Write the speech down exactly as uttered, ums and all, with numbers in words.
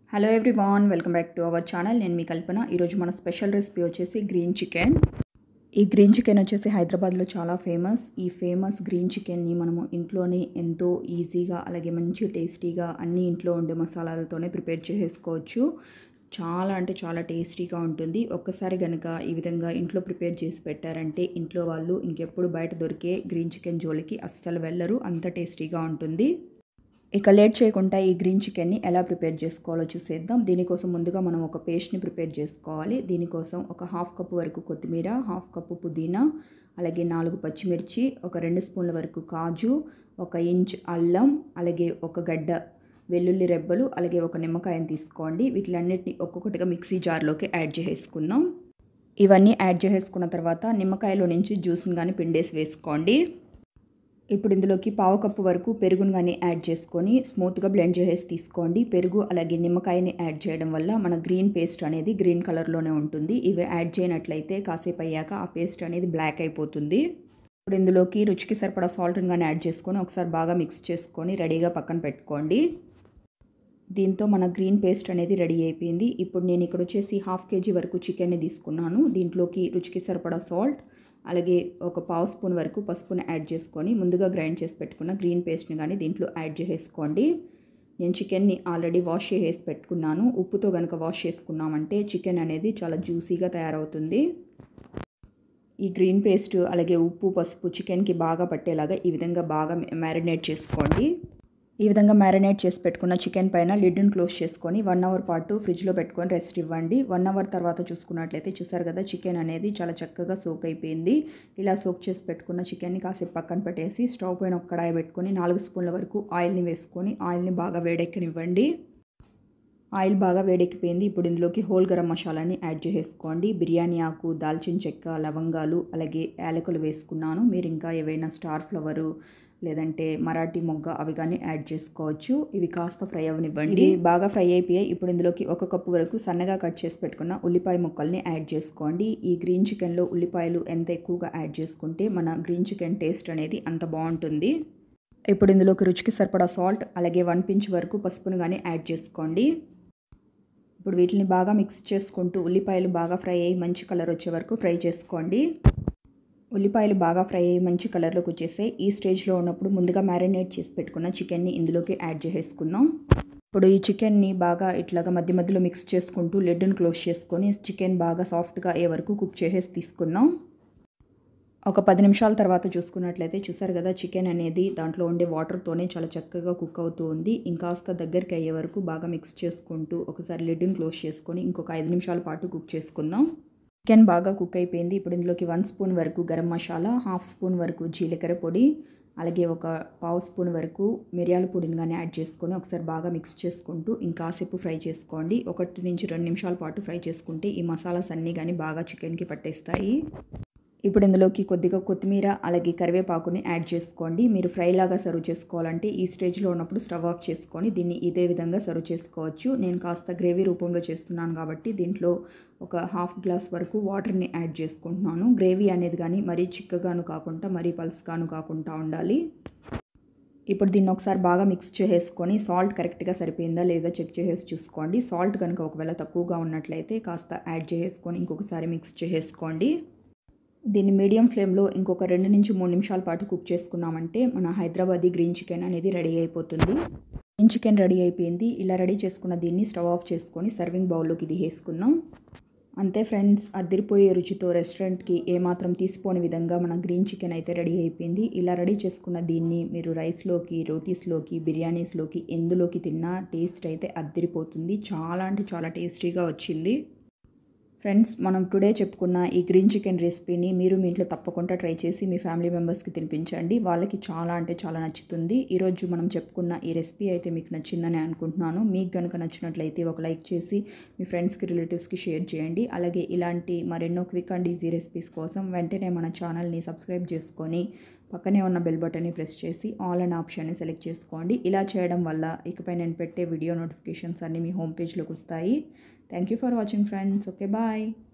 Hello everyone, welcome back to our channel. నేను మీ కల్పన. ఈరోజు మన స్పెషల్ రెసిపీ వచ్చేసి గ్రీన్ చికెన్. ఈ గ్రీన్ చికెన్ వచ్చేసి హైదరాబాద్లో చాలా ఫేమస్. ఈ ఫేమస్ గ్రీన్ చికెన్ని మనము ఇంట్లోనే ఎంతో ఈజీగా అలాగే మంచి టేస్టీగా అన్ని ఇంట్లో ఉండే మసాలాలతోనే ప్రిపేర్ చేసేసుకోవచ్చు. చాలా అంటే చాలా టేస్టీగా ఉంటుంది. ఒక్కసారి కనుక ఈ విధంగా ఇంట్లో ప్రిపేర్ చేసి పెట్టారంటే ఇంట్లో వాళ్ళు ఇంకెప్పుడు బయట దొరికే గ్రీన్ చికెన్ జోలికి అస్సలు వెళ్ళరు. అంత టేస్టీగా ఉంటుంది. ఇక లేట్ చేయకుండా ఈ గ్రీన్ చికెన్ని ఎలా ప్రిపేర్ చేసుకోవాలో చూసేద్దాం. దీనికోసం ముందుగా మనం ఒక పేస్ట్ని ప్రిపేర్ చేసుకోవాలి. దీనికోసం ఒక హాఫ్ కప్ వరకు కొత్తిమీర, హాఫ్ కప్పు పుదీనా, అలాగే నాలుగు పచ్చిమిర్చి, ఒక రెండు స్పూన్ల వరకు కాజు, ఒక ఇంచ్ అల్లం, అలాగే ఒక గడ్డ వెల్లుల్లి రెబ్బలు, అలాగే ఒక నిమ్మకాయని తీసుకోండి. వీటిలన్నిటిని ఒక్కొక్కటిగా మిక్సీ జార్లోకి యాడ్ చేసుకుందాం. ఇవన్నీ యాడ్ చేసుకున్న తర్వాత నిమ్మకాయలో నుంచి జ్యూస్ని కానీ పిండేసి వేసుకోండి. ఇప్పుడు ఇందులోకి పావు కప్పు వరకు పెరుగును కానీ యాడ్ చేసుకొని స్మూత్గా బ్లెండ్ చేసేసి తీసుకోండి. పెరుగు అలాగే నిమ్మకాయని యాడ్ చేయడం వల్ల మన గ్రీన్ పేస్ట్ అనేది గ్రీన్ కలర్లోనే ఉంటుంది. ఇవి యాడ్ చేయనట్లయితే కాసేపు అయ్యాక ఆ పేస్ట్ అనేది బ్లాక్ అయిపోతుంది. ఇప్పుడు ఇందులోకి రుచికి సరిపడా సాల్ట్ని కానీ యాడ్ చేసుకొని ఒకసారి బాగా మిక్స్ చేసుకొని రెడీగా పక్కన పెట్టుకోండి. దీంతో మన గ్రీన్ పేస్ట్ అనేది రెడీ అయిపోయింది. ఇప్పుడు నేను ఇక్కడ వచ్చేసి హాఫ్ కేజీ వరకు చికెన్ని తీసుకున్నాను. దీంట్లోకి రుచికి సరిపడా సాల్ట్ అలాగే ఒక పావు స్పూన్ వరకు పసుపుని యాడ్ చేసుకొని ముందుగా గ్రైండ్ చేసి పెట్టుకున్న గ్రీన్ పేస్ట్ని కానీ దీంట్లో యాడ్ చేసేసుకోండి. నేను చికెన్ని ఆల్రెడీ వాష్ చేసి పెట్టుకున్నాను. ఉప్పుతో కనుక వాష్ చేసుకున్నామంటే చికెన్ అనేది చాలా జ్యూసీగా తయారవుతుంది. ఈ గ్రీన్ పేస్ట్ అలాగే ఉప్పు పసుపు చికెన్కి బాగా పట్టేలాగా ఈ విధంగా బాగా మ్యారినేట్ చేసుకోండి. ఈ విధంగా మ్యారినేట్ చేసి పెట్టుకున్న చికెన్ పైన లిడ్ని క్లోజ్ చేసుకొని వన్ అవర్ పాటు ఫ్రిడ్జ్లో పెట్టుకొని రెస్ట్ ఇవ్వండి. వన్ అవర్ తర్వాత చూసుకున్నట్లయితే చూసారు కదా, చికెన్ అనేది చాలా చక్కగా సోక్ అయిపోయింది. ఇలా సోక్ చేసి పెట్టుకున్న చికెన్ని కాసేపు పక్కన పెట్టేసి స్టవ్ పైన ఒక కడాయి పెట్టుకొని నాలుగు స్పూన్ల వరకు ఆయిల్ని వేసుకొని ఆయిల్ని బాగా వేడెక్కనివ్వండి. ఆయిల్ బాగా వేడెక్కిపోయింది. ఇప్పుడు ఇందులోకి హోల్ గరం మసాలాని యాడ్ చేసేసుకోండి. బిర్యానీ ఆకు, దాల్చిన చెక్క, లవంగాలు అలాగే యాలకులు వేసుకున్నాను. మీరు ఇంకా ఏవైనా స్టార్ ఫ్లవరు లేదంటే మరాఠీ మొగ్గ అవి కానీ యాడ్ చేసుకోవచ్చు. ఇవి కాస్త ఫ్రై అవనివ్వండి. బాగా ఫ్రై అయిపోయాయి. ఇప్పుడు ఇందులోకి ఒక కప్పు వరకు సన్నగా కట్ చేసి పెట్టుకున్న ఉల్లిపాయ ముక్కల్ని యాడ్ చేసుకోండి. ఈ గ్రీన్ చికెన్లో ఉల్లిపాయలు ఎంత ఎక్కువగా యాడ్ చేసుకుంటే మన గ్రీన్ చికెన్ టేస్ట్ అనేది అంత బాగుంటుంది. ఇప్పుడు ఇందులోకి రుచికి సరిపడా సాల్ట్ అలాగే వన్ పించ్ వరకు పసుపును కానీ యాడ్ చేసుకోండి. ఇప్పుడు వీటిని బాగా మిక్స్ చేసుకుంటూ ఉల్లిపాయలు బాగా ఫ్రై అయ్యి మంచి కలర్ వచ్చే వరకు ఫ్రై చేసుకోండి. ఉల్లిపాయలు బాగా ఫ్రై అయ్యి మంచి కలర్లోకి వచ్చేసే ఈ స్టేజ్లో ఉన్నప్పుడు ముందుగా మ్యారినేట్ చేసి పెట్టుకున్న చికెన్ని ఇందులోకి యాడ్ చేసేసుకుందాం. ఇప్పుడు ఈ చికెన్ని బాగా ఇట్లాగా మధ్య మధ్యలో మిక్స్ చేసుకుంటూ లిడ్ని క్లోజ్ చేసుకొని చికెన్ బాగా సాఫ్ట్గా అయ్యే వరకు కుక్ చేసేసి తీసుకుందాం. ఒక పది నిమిషాల తర్వాత చూసుకున్నట్లయితే చూసారు కదా, చికెన్ అనేది దాంట్లో ఉండే వాటర్తోనే చాలా చక్కగా కుక్ అవుతూ ఉంది. ఇంకాస్త దగ్గరికి అయ్యే వరకు బాగా మిక్స్ చేసుకుంటూ ఒకసారి లిడ్ని క్లోజ్ చేసుకొని ఇంకొక ఐదు నిమిషాల పాటు కుక్ చేసుకుందాం. చికెన్ బాగా కుక్ అయిపోయింది. ఇప్పుడు ఇందులోకి వన్ స్పూన్ వరకు గరం మసాలా, హాఫ్ స్పూన్ వరకు జీలకర్ర పొడి, అలాగే ఒక పావు స్పూన్ వరకు మిరియాల పొడిని కానీ యాడ్ చేసుకొని ఒకసారి బాగా మిక్స్ చేసుకుంటూ ఇంకాసేపు ఫ్రై చేసుకోండి. ఒకటి నుంచి రెండు నిమిషాల పాటు ఫ్రై చేసుకుంటే ఈ మసాలాస్ అన్నీ కానీ బాగా చికెన్కి పట్టేస్తాయి. ఇప్పుడు ఇందులోకి కొద్దిగా కొత్తిమీర అలాగే కరివేపాకుని యాడ్ చేసుకోండి. మీరు ఫ్రై లాగా సర్వ్ చేసుకోవాలంటే ఈ స్టేజ్లో ఉన్నప్పుడు స్టవ్ ఆఫ్ చేసుకొని దీన్ని ఇదే విధంగా సర్వ్ చేసుకోవచ్చు. నేను కాస్త గ్రేవీ రూపంలో చేస్తున్నాను కాబట్టి దీంట్లో ఒక హాఫ్ గ్లాస్ వరకు వాటర్ని యాడ్ చేసుకుంటున్నాను. గ్రేవీ అనేది కానీ మరీ చిక్కగాను కాకుండా మరీ పల్స్గాను కాకుండా ఉండాలి. ఇప్పుడు దీన్ని ఒకసారి బాగా మిక్స్ చేసేసుకొని సాల్ట్ కరెక్ట్గా సరిపోయిందా లేదా చెక్ చేసేసి చూసుకోండి. సాల్ట్ కనుక ఒకవేళ తక్కువగా ఉన్నట్లయితే కాస్త యాడ్ చేసుకొని ఇంకొకసారి మిక్స్ చేసేసుకోండి. దీన్ని మీడియం ఫ్లేమ్లో ఇంకొక రెండు నుంచి మూడు నిమిషాల పాటు కుక్ చేసుకున్నామంటే మన హైదరాబాదీ గ్రీన్ చికెన్ అనేది రెడీ అయిపోతుంది. గ్రీన్ చికెన్ రెడీ అయిపోయింది. ఇలా రెడీ చేసుకున్న దీన్ని స్టవ్ ఆఫ్ చేసుకొని సర్వింగ్ బౌల్లోకి తీసేసుకుందాం. అంతే ఫ్రెండ్స్, అదిరిపోయే రుచితో రెస్టారెంట్కి ఏమాత్రం తీసిపోని విధంగా మన గ్రీన్ చికెన్ అయితే రెడీ అయిపోయింది. ఇలా రెడీ చేసుకున్న దీన్ని మీరు రైస్లోకి, రోటీస్లోకి, బిర్యానీస్లోకి ఎందులోకి తిన్నా టేస్ట్ అయితే అదిరిపోతుంది. చాలా అంటే చాలా టేస్టీగా వచ్చింది. ఫ్రెండ్స్, మనం టుడే చెప్పుకున్న ఈ గ్రీన్ చికెన్ రెసిపీని మీరు మీ ఇంట్లో తప్పకుండా ట్రై చేసి మీ ఫ్యామిలీ మెంబర్స్కి తినిపించండి. వాళ్ళకి చాలా అంటే చాలా నచ్చుతుంది. ఈరోజు మనం చెప్పుకున్న ఈ రెసిపీ అయితే మీకు నచ్చిందని అనుకుంటున్నాను. మీకు కనుక నచ్చినట్లయితే ఒక లైక్ చేసి మీ ఫ్రెండ్స్కి, రిలేటివ్స్కి షేర్ చేయండి. అలాగే ఇలాంటి మరెన్నో క్విక్ అండ్ ఈజీ రెసిపీస్ కోసం వెంటనే మన ఛానల్ని సబ్స్క్రైబ్ చేసుకొని పక్కనే ఉన్న బెల్ బటన్ని ప్రెస్ చేసి ఆల్ అనే ఆప్షన్ని సెలెక్ట్ చేసుకోండి. ఇలా చేయడం వల్ల ఇకపై నేను పెట్టే వీడియో నోటిఫికేషన్స్ అన్నీ మీ హోమ్ పేజ్లోకి వస్తాయి. Thank you for watching friends. Okay, bye.